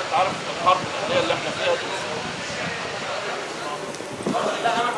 انت عارف الحرب الاهليه اللي احنا فيها دي.